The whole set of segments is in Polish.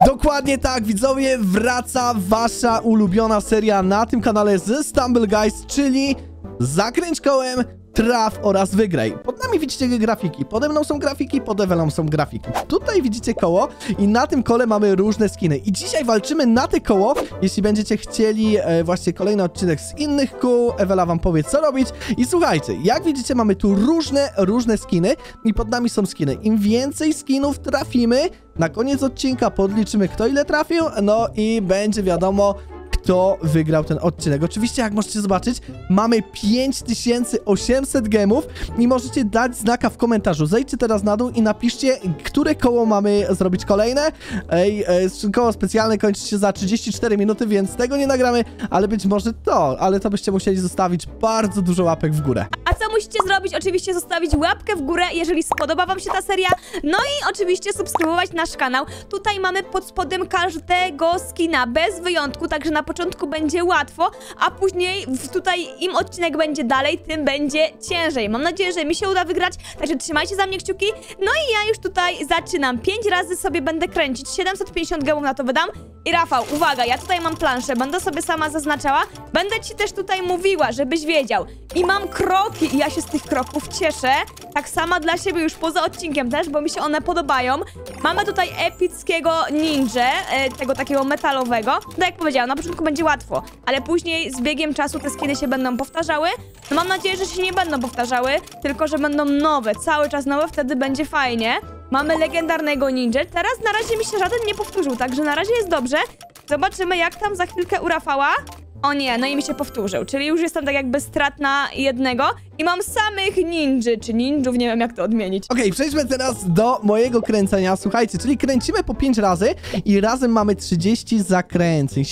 Dokładnie tak, widzowie, wraca wasza ulubiona seria na tym kanale ze Stumble Guys, czyli zakręć kołem, traf oraz wygraj. Pod nami widzicie grafiki, pode mną są grafiki, pod Ewelą są grafiki. Tutaj widzicie koło i na tym kole mamy różne skiny. I dzisiaj walczymy na te koło. Jeśli będziecie chcieli właśnie kolejny odcinek z innych kół, Ewela wam powie co robić. I słuchajcie, jak widzicie mamy tu różne skiny i pod nami są skiny. Im więcej skinów trafimy, na koniec odcinka podliczymy kto ile trafił, no i będzie wiadomo kto wygrał ten odcinek. Oczywiście, jak możecie zobaczyć, mamy 5800 gemów i możecie dać znaka w komentarzu. Zejdźcie teraz na dół i napiszcie, które koło mamy zrobić kolejne. Koło specjalne kończy się za 34 minuty, więc tego nie nagramy, ale być może to, ale to byście musieli zostawić bardzo dużo łapek w górę. A co musicie zrobić? Oczywiście zostawić łapkę w górę, jeżeli spodoba wam się ta seria. No i oczywiście subskrybować nasz kanał. Tutaj mamy pod spodem każdego skina, bez wyjątku, także na początku będzie łatwo, a później tutaj im odcinek będzie dalej, tym będzie ciężej. Mam nadzieję, że mi się uda wygrać, także trzymajcie za mnie kciuki. No i ja już tutaj zaczynam. 5 razy sobie będę kręcić, 750 gemów na to wydam. I Rafał, uwaga, ja tutaj mam planszę, będę sobie sama zaznaczała. Będę ci też tutaj mówiła, żebyś wiedział. I mam kroki i ja się z tych kroków cieszę. Tak sama dla siebie już poza odcinkiem też, bo mi się one podobają. Mamy tutaj epickiego ninja, tego takiego metalowego. Tak jak powiedziałam, na początku będzie łatwo, ale później z biegiem czasu te skiny się będą powtarzały. No mam nadzieję, że się nie będą powtarzały, tylko że będą nowe, cały czas nowe, wtedy będzie fajnie. Mamy legendarnego ninja. Teraz na razie mi się żaden nie powtórzył, także na razie jest dobrze. Zobaczymy jak tam za chwilkę u Rafała. O nie, no i mi się powtórzył, czyli już jestem tak jakby stratna jednego i mam samych ninży, czy ninjów, nie wiem jak to odmienić. Okej, przejdźmy teraz do mojego kręcenia, słuchajcie, czyli kręcimy po 5 razy i razem mamy 30 zakręceń,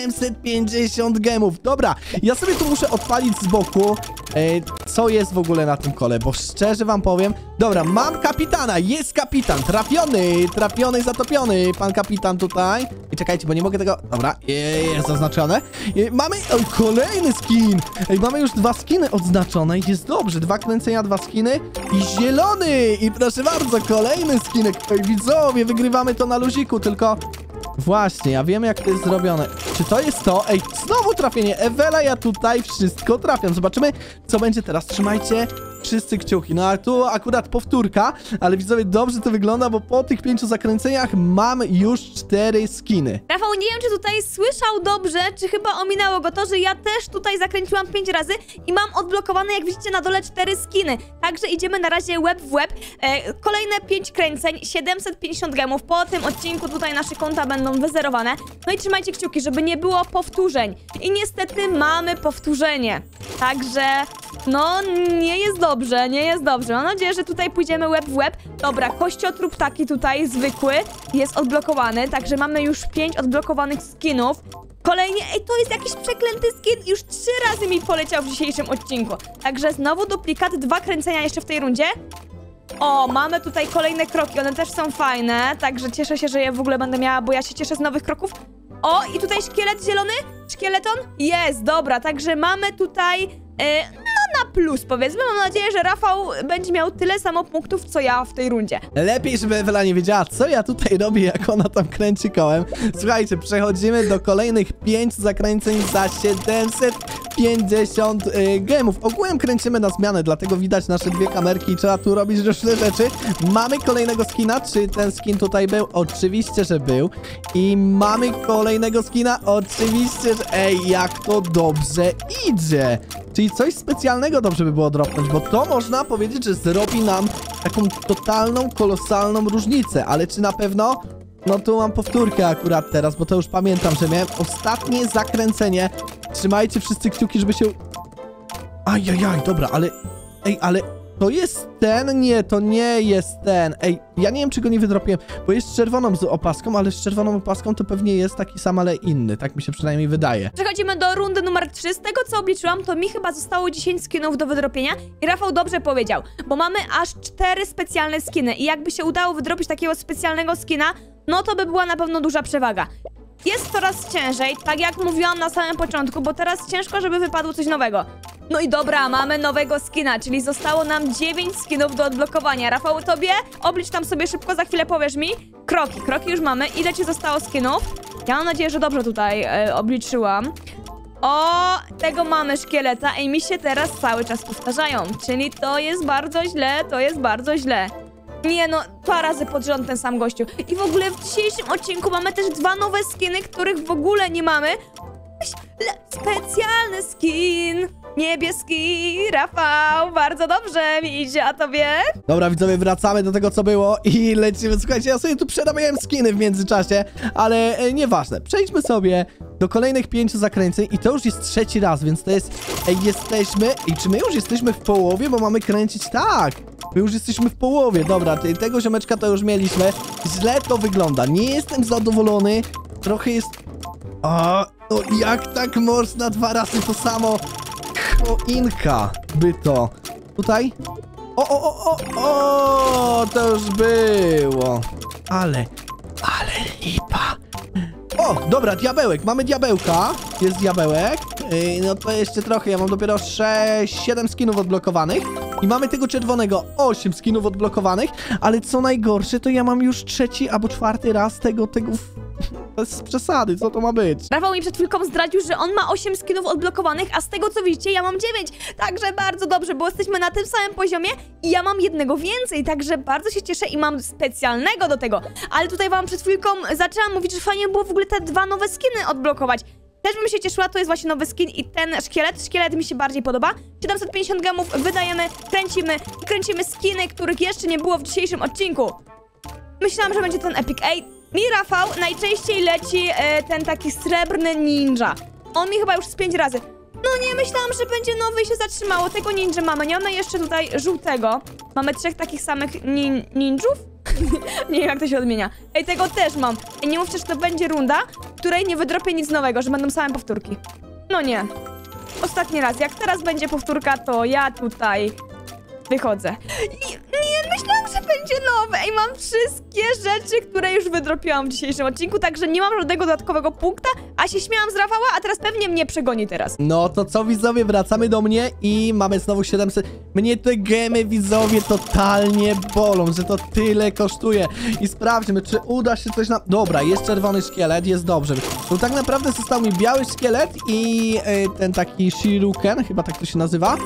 750 gemów. Dobra, ja sobie tu muszę odpalić z boku, co jest w ogóle na tym kole, bo szczerze wam powiem, dobra, mam kapitana, jest kapitan, trafiony, zatopiony, pan kapitan tutaj. I czekajcie, bo nie mogę tego, dobra, jest zaznaczone. Mamy kolejny skin, mamy już 2 skiny odznaczone, jest dobrze, 2 kręcenia, 2 skiny i zielony, i proszę bardzo, kolejny skinek. Widzowie, wygrywamy to na luziku, tylko właśnie, ja wiem jak to jest zrobione. Czy to jest to? Ej, znowu trafienie, Ewela, ja tutaj wszystko trafiam. Zobaczymy, co będzie teraz. Trzymajcie wszyscy kciuki. No a tu akurat powtórka, ale widzowie, dobrze to wygląda, bo po tych 5 zakręceniach mam już 4 skiny. Rafał, nie wiem, czy tutaj słyszał dobrze, czy chyba ominęło go to, że ja też tutaj zakręciłam 5 razy i mam odblokowane, jak widzicie, na dole 4 skiny. Także idziemy na razie łeb w łeb. Kolejne 5 kręceń, 750 gemów. Po tym odcinku tutaj nasze konta będą wyzerowane. No i trzymajcie kciuki, żeby nie było powtórzeń. I niestety mamy powtórzenie. Także, no, nie jest dobrze, nie jest dobrze. Mam nadzieję, że tutaj pójdziemy łeb w łeb. Dobra, kościotrup taki tutaj, zwykły, jest odblokowany. Także mamy już 5 odblokowanych skinów. Kolejnie, ej, to jest jakiś przeklęty skin. Już 3 razy mi poleciał w dzisiejszym odcinku. Także znowu duplikat, 2 kręcenia jeszcze w tej rundzie. O, mamy tutaj kolejne kroki, one też są fajne. Także cieszę się, że je w ogóle będę miała, bo ja się cieszę z nowych kroków. O, i tutaj szkielet zielony? Szkieleton? Jest, dobra, także mamy tutaj, no na plus powiedzmy. Mam nadzieję, że Rafał będzie miał tyle samo punktów, co ja w tej rundzie. Lepiej, żeby Ewela nie wiedziała, co ja tutaj robię, jak ona tam kręci kołem. Słuchajcie, przechodzimy do kolejnych 5 zakręceń za 750 gemów. Ogółem kręcimy na zmianę, dlatego widać nasze 2 kamerki i trzeba tu robić różne rzeczy. Mamy kolejnego skina. Czy ten skin tutaj był? Oczywiście, że był. I mamy kolejnego skina. Oczywiście, że... Ej, jak to dobrze idzie. Czyli coś specjalnego dobrze by było dropnąć, bo to można powiedzieć, że zrobi nam taką totalną, kolosalną różnicę. Ale czy na pewno? No tu mam powtórkę akurat teraz, bo to już pamiętam, że miałem ostatnie zakręcenie. Trzymajcie wszyscy kciuki, żeby się... Ajajaj, dobra, ale... Ej, ale... To jest ten? Nie, to nie jest ten. Ej, ja nie wiem, czy go nie wydropiłem, bo jest z czerwoną z opaską, ale z czerwoną opaską to pewnie jest taki sam, ale inny. Tak mi się przynajmniej wydaje. Przechodzimy do rundy numer 3. Z tego, co obliczyłam, to mi chyba zostało 10 skinów do wydropienia. I Rafał dobrze powiedział, bo mamy aż 4 specjalne skiny. I jakby się udało wydropić takiego specjalnego skina, no to by była na pewno duża przewaga. Jest coraz ciężej, tak jak mówiłam na samym początku, bo teraz ciężko, żeby wypadło coś nowego. No i dobra, mamy nowego skina, czyli zostało nam 9 skinów do odblokowania. Rafał, tobie? Oblicz tam sobie szybko, za chwilę powiesz mi. Kroki już mamy. Ile ci zostało skinów? Ja mam nadzieję, że dobrze tutaj obliczyłam. O, tego mamy szkieleta i mi się teraz cały czas powtarzają. Czyli to jest bardzo źle, Nie no, 2 razy pod rząd ten sam gościu. I w ogóle w dzisiejszym odcinku mamy też 2 nowe skiny, których w ogóle nie mamy. Specjalny skin, niebieski, Rafał, bardzo dobrze mi idzie, a tobie? Dobra, widzowie, wracamy do tego, co było i lecimy. Słuchajcie, ja sobie tu przerabiałem skiny w międzyczasie, ale nieważne. Przejdźmy sobie do kolejnych 5 zakręceń i to już jest 3. raz, więc to jest... czy my już jesteśmy w połowie, bo mamy kręcić? Tak! My już jesteśmy w połowie, dobra, tego ziomeczka to już mieliśmy. Źle to wygląda, nie jestem zadowolony. Trochę jest... no jak tak można 2 razy to samo? Choinka by to. Tutaj? To już było. Ale lipa. O, dobra, diabełek, mamy diabełka. Jest diabełek. No to jeszcze trochę, ja mam dopiero 7 skinów odblokowanych. I mamy tego czerwonego 8 skinów odblokowanych. Ale co najgorsze, to ja mam już 3. albo 4. raz tego... Bez przesady, co to ma być? Rafał mi przed chwilką zdradził, że on ma 8 skinów odblokowanych, a z tego co widzicie, ja mam 9. Także bardzo dobrze, bo jesteśmy na tym samym poziomie i ja mam jednego więcej, także bardzo się cieszę i mam specjalnego do tego. Ale tutaj wam przed chwilką zaczęłam mówić, że fajnie było w ogóle te 2 nowe skiny odblokować. Też bym się cieszyła, to jest właśnie nowy skin i ten szkielet mi się bardziej podoba. 750 gemów wydajemy, kręcimy skiny, których jeszcze nie było w dzisiejszym odcinku. Myślałam, że będzie ten epic. Mi, Rafał, najczęściej leci ten taki srebrny ninja. On mi chyba już z 5 razy. No nie, myślałam, że będzie nowy i się zatrzymało. Tego ninja mamy. Nie mamy jeszcze tutaj żółtego. Mamy 3 takich samych ninjów? Nie wiem, jak to się odmienia. Tego też mam. I nie mówcie, że to będzie runda, w której nie wydropię nic nowego, że będą same powtórki. No nie. Ostatni raz. Jak teraz będzie powtórka, to ja tutaj wychodzę. Nie, myślałam, że będzie nowe i mam wszystkie rzeczy, które już wydropiłam w dzisiejszym odcinku, także nie mam żadnego dodatkowego punkta, a się śmiałam z Rafała, a teraz pewnie mnie przegoni teraz. No to co, widzowie, wracamy do mnie i mamy znowu 700. Mnie te gemy, widzowie, totalnie bolą, że to tyle kosztuje. I sprawdźmy, czy uda się coś nam... Dobra, jest czerwony szkielet, jest dobrze. To tak naprawdę został mi biały szkielet i ten taki Shuriken, chyba tak to się nazywa.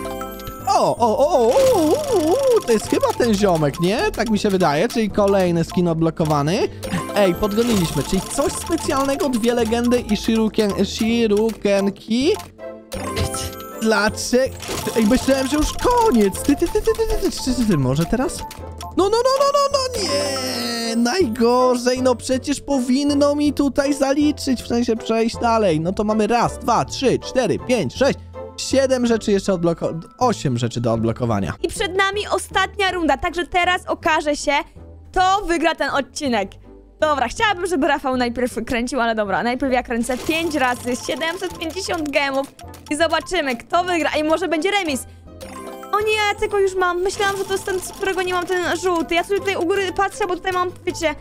To jest chyba ten ziomek, nie? Tak mi się wydaje, czyli kolejny skin odblokowany. Ej, podgoniliśmy, czyli coś specjalnego, 2 legendy i Shurikenki. Dlaczego? Ej, myślałem, że już koniec. Może teraz? No, nie! Najgorzej, no przecież powinno mi tutaj zaliczyć, w sensie przejść dalej. No to mamy 1, 2, 3, 4, 5, 6... 7 rzeczy jeszcze 8 rzeczy do odblokowania. I przed nami ostatnia runda, także teraz okaże się, kto wygra ten odcinek. Dobra, chciałabym, żeby Rafał najpierw kręcił, ale dobra, najpierw ja kręcę 5 razy, 750 gemów i zobaczymy, kto wygra i może będzie remis. O nie, ja tego już mam. Myślałam, że to jest ten, z którego nie mam, ten żółty. Ja sobie tutaj u góry patrzę, bo tutaj mam, wiecie...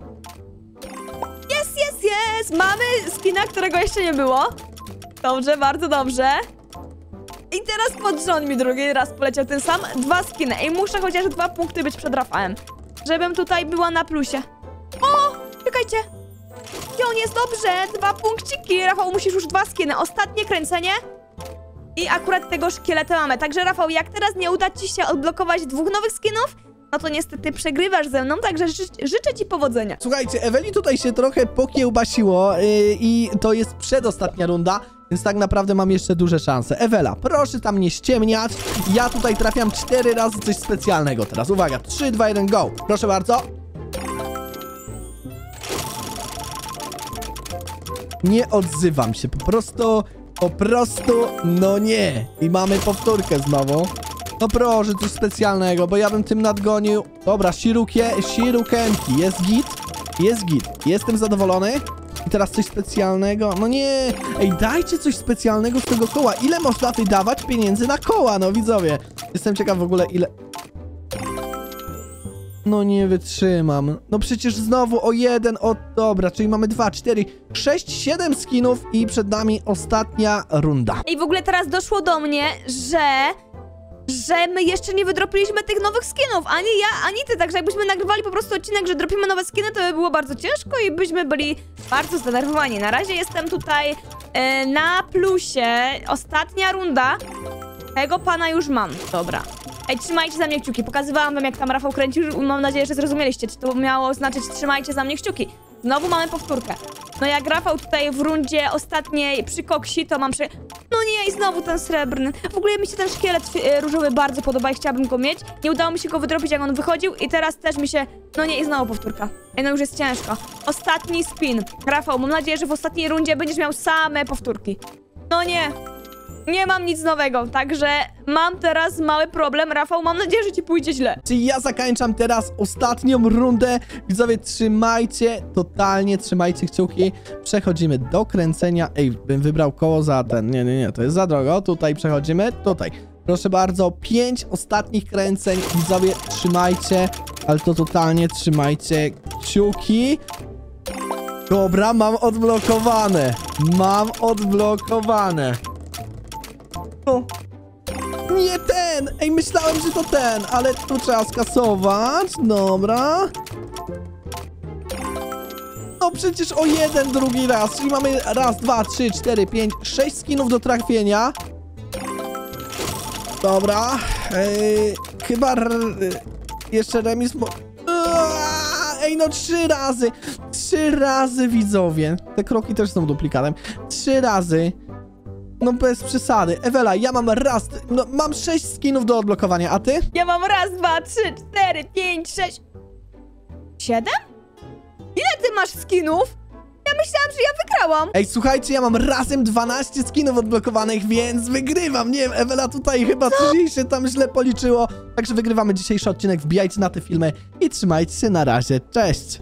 Jest! Mamy skina, którego jeszcze nie było. Dobrze, bardzo dobrze. I teraz pod rząd mi drugi raz poleciał ten sam. 2 skiny. I muszę chociaż 2 punkty być przed Rafałem, żebym tutaj była na plusie. O! Czekajcie. I on jest dobrze. 2 punkciki. Rafał, musisz już 2 skiny. Ostatnie kręcenie. I akurat tego szkieleta mamy. Także Rafał, jak teraz nie uda ci się odblokować 2 nowych skinów, no to niestety przegrywasz ze mną, także życzę ci powodzenia. Słuchajcie, Eweli tutaj się trochę pokiełbasiło i to jest przedostatnia runda, więc tak naprawdę mam jeszcze duże szanse. Ewela, proszę tam nie ściemniać. Ja tutaj trafiam 4 razy coś specjalnego teraz. Uwaga, 3, 2, 1, go. Proszę bardzo. Nie odzywam się, po prostu, no nie. I mamy powtórkę znowu. No proszę, coś specjalnego, bo ja bym tym nadgonił. Dobra, Shurikenki, jest git. Jestem zadowolony. I teraz coś specjalnego. No nie. Ej, dajcie coś specjalnego z tego koła. Ile można wydawać pieniędzy na koła, no widzowie? Jestem ciekaw w ogóle ile... No nie wytrzymam. No przecież znowu o jeden, dobra, czyli mamy 2, 4, 6, 7 skinów i przed nami ostatnia runda. I w ogóle teraz doszło do mnie, że my jeszcze nie wydropiliśmy tych nowych skinów, ani ja, ani ty, także jakbyśmy nagrywali po prostu odcinek, że dropimy nowe skiny, to by było bardzo ciężko i byśmy byli bardzo zdenerwowani. Na razie jestem tutaj na plusie, ostatnia runda, tego pana już mam, dobra. Ej, trzymajcie za mnie kciuki, pokazywałam wam jak tam Rafał kręcił, mam nadzieję, że zrozumieliście, czy to miało znaczyć trzymajcie za mnie kciuki. Znowu mamy powtórkę. No jak Rafał tutaj w rundzie ostatniej przy koksi, to mam No nie, i znowu ten srebrny. W ogóle mi się ten szkielet różowy bardzo podoba i chciałabym go mieć. Nie udało mi się go wydropić, jak on wychodził i teraz też mi się... No nie, i znowu powtórka. Ej, no już jest ciężko. Ostatni spin. Rafał, mam nadzieję, że w ostatniej rundzie będziesz miał same powtórki. No nie. Nie mam nic nowego, także mam teraz mały problem. Rafał, mam nadzieję, że ci pójdzie źle. Czyli ja zakończam teraz ostatnią rundę. Widzowie, trzymajcie, totalnie trzymajcie kciuki. Przechodzimy do kręcenia. Ej, bym wybrał koło za ten. Nie, to jest za drogo. Tutaj przechodzimy, tutaj. Proszę bardzo, 5 ostatnich kręceń. Widzowie, trzymajcie, ale to totalnie trzymajcie kciuki. Dobra, mam odblokowane. Mam odblokowane. O. Nie ten! Ej, myślałem, że to ten, ale tu trzeba skasować. Dobra. No przecież o jeden drugi raz, czyli mamy raz, 2, 3, 4, 5, 6 skinów do trafienia. Dobra. Chyba jeszcze remis... Ej, no 3 razy! 3 razy, widzowie. Te kroki też są duplikatem. 3 razy. No bez przesady. Ewela, ja mam mam 6 skinów do odblokowania, a ty? Ja mam raz, 2, 3, 4, 5, 6... 7? Ile ty masz skinów? Ja myślałam, że ja wygrałam. Ej, słuchajcie, ja mam razem 12 skinów odblokowanych, więc wygrywam. Nie wiem, Ewela tutaj chyba coś się tam źle policzyło. Także wygrywamy dzisiejszy odcinek. Wbijajcie na te filmy i trzymajcie się. Na razie. Cześć!